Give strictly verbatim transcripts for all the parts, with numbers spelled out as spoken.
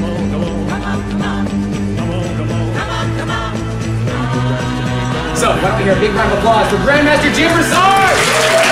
So, why don't we hear a big round of applause for Grandmaster Jim Brassard!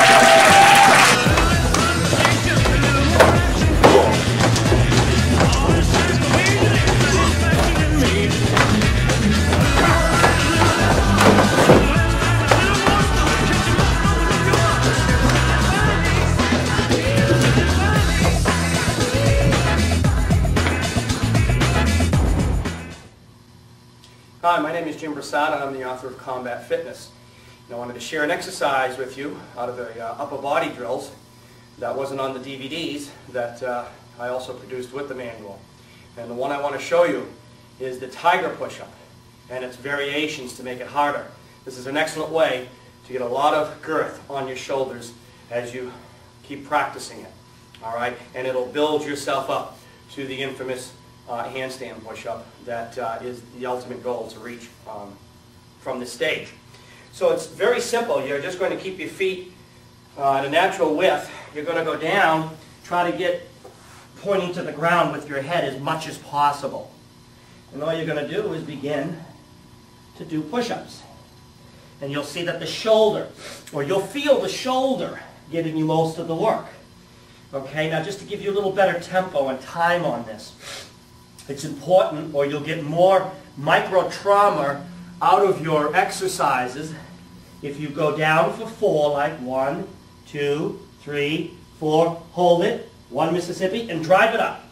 Hi, my name is Jim Brassard and I'm the author of Combat Fitness. And I wanted to share an exercise with you out of the uh, upper body drills that wasn't on the D V Ds that uh, I also produced with the manual. And the one I want to show you is the tiger push-up and its variations to make it harder. This is an excellent way to get a lot of girth on your shoulders as you keep practicing it. All right? And it'll build yourself up to the infamous Uh, handstand push-up that uh, is the ultimate goal to reach um, from the stage. So it's very simple. You're just going to keep your feet uh, at a natural width. You're going to go down, try to get pointing to the ground with your head as much as possible. And all you're going to do is begin to do push-ups. And you'll see that the shoulder, or you'll feel the shoulder giving you most of the work. Okay, now just to give you a little better tempo and time on this, it's important, or you'll get more micro-trauma out of your exercises if you go down for four, like one, two, three, four, hold it, one Mississippi, and drive it up.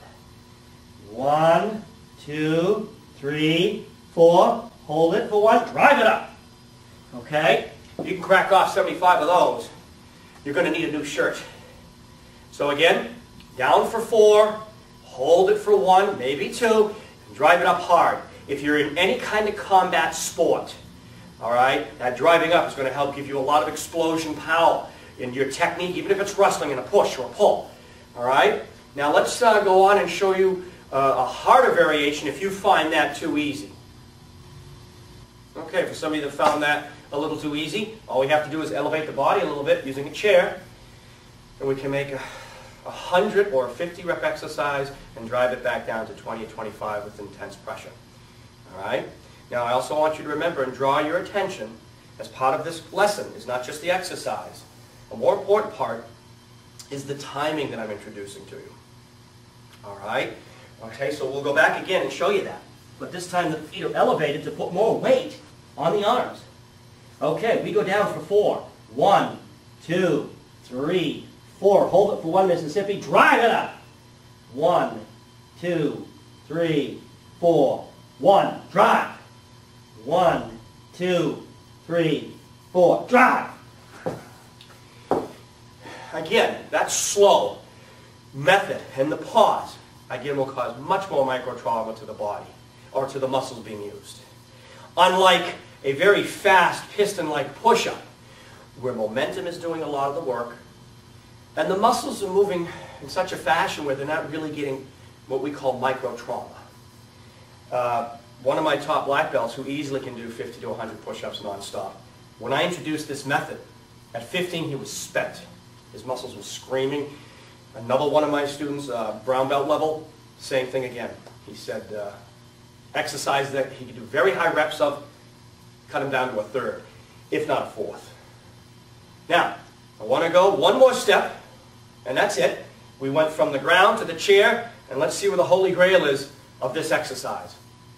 One, two, three, four, hold it for one, drive it up. Okay? If you can crack off seventy-five of those, you're going to need a new shirt. So again, down for four, hold it for one, maybe two, and drive it up hard. If you're in any kind of combat sport, all right, that driving up is going to help give you a lot of explosion power in your technique, even if it's wrestling in a push or a pull. All right? Now let's uh, go on and show you uh, a harder variation if you find that too easy. Okay, for some of you that found that a little too easy, all we have to do is elevate the body a little bit using a chair, and we can make a a hundred or a fifty rep exercise and drive it back down to twenty or twenty-five with intense pressure. All right? Now I also want you to remember and draw your attention as part of this lesson is not just the exercise. A more important part is the timing that I'm introducing to you. All right? Okay, so we'll go back again and show you that. But this time the feet are elevated to put more weight on the arms. Okay, we go down for four. One, two, three, four. Hold it for one Mississippi. Drive it up. One, two, three, four. One. Drive. One, two, three, four. Drive. Again, that slow method and the pause, again, will cause much more micro-trauma to the body or to the muscles being used. Unlike a very fast piston-like push-up, where momentum is doing a lot of the work, and the muscles are moving in such a fashion where they're not really getting what we call micro-trauma. Uh, one of my top black belts who easily can do fifty to a hundred push-ups non-stop, when I introduced this method, at fifteen he was spent. His muscles were screaming. Another one of my students, uh, brown belt level, same thing again. He said uh, exercise that he could do very high reps of, cut him down to a third, if not a fourth. Now, I want to go one more step, and that's it. We went from the ground to the chair, and let's see where the holy grail is of this exercise.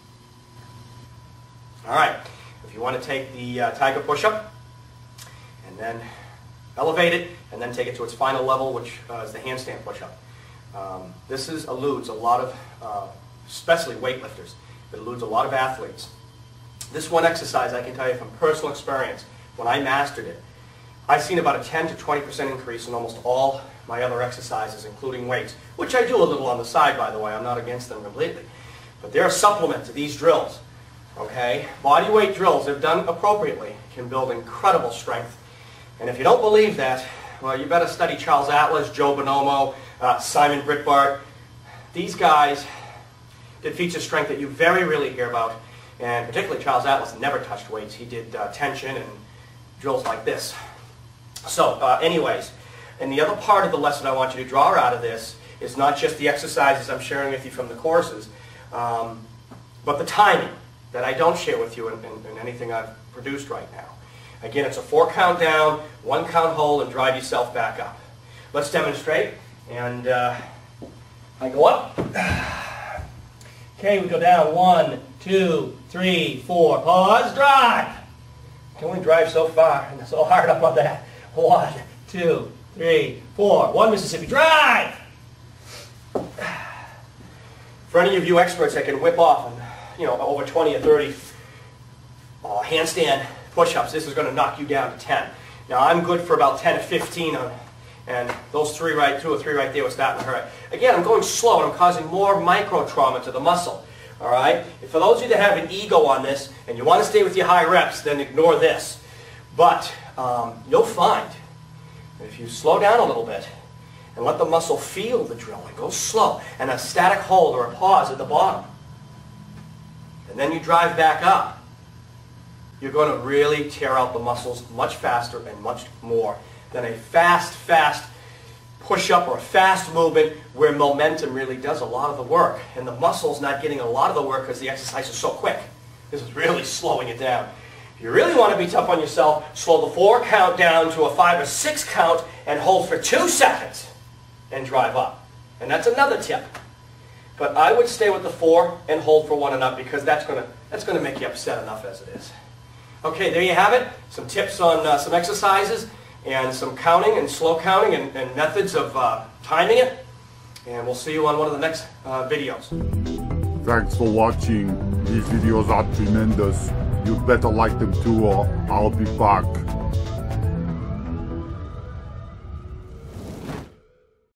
All right, if you want to take the uh, tiger push-up, and then elevate it, and then take it to its final level, which uh, is the handstand push-up. Um, this is, eludes a lot of, uh, especially weightlifters. It eludes a lot of athletes. This one exercise, I can tell you from personal experience, when I mastered it, I've seen about a ten to twenty percent increase in almost all my other exercises, including weights, which I do a little on the side, by the way. I'm not against them completely. But they're a supplement to these drills. Okay? Body weight drills, if done appropriately, can build incredible strength. And if you don't believe that, well, you better study Charles Atlas, Joe Bonomo, uh, Siegmund Breitbart. These guys did feats of strength that you very rarely hear about. And particularly Charles Atlas never touched weights. He did uh, tension and drills like this. So, uh, anyways, and the other part of the lesson I want you to draw out of this is not just the exercises I'm sharing with you from the courses, um, but the timing that I don't share with you in, in, in anything I've produced right now. Again, it's a four count down, one count hold, and drive yourself back up. Let's demonstrate. And uh, I go up. Okay, we go down. One, two, three, four. Pause, drive. You can only drive so far and so hard up on that. One, two, three, four. One Mississippi, drive. For any of you experts that can whip off and, you know, over twenty or thirty uh, handstand push-ups, this is going to knock you down to ten. Now, I'm good for about ten or fifteen on, and those three right, two or three right there were starting to hurt. Again, I'm going slow and I'm causing more micro trauma to the muscle. All right? And for those of you that have an ego on this and you want to stay with your high reps, then ignore this. But um, you'll find that if you slow down a little bit and let the muscle feel the drill and go slow, and a static hold or a pause at the bottom, and then you drive back up, you're going to really tear out the muscles much faster and much more than a fast, fast push-up or a fast movement where momentum really does a lot of the work. And the muscle's not getting a lot of the work because the exercise is so quick. This is really slowing it down. If you really want to be tough on yourself, slow the four count down to a five or six count and hold for two seconds and drive up. And that's another tip. But I would stay with the four and hold for one and up, because that's going to, that's going to make you upset enough as it is. Okay, there you have it. Some tips on uh, some exercises and some counting and slow counting and, and methods of uh, timing it. And we'll see you on one of the next uh, videos. Thanks for watching. These videos are tremendous. You better like them too, or I'll be back.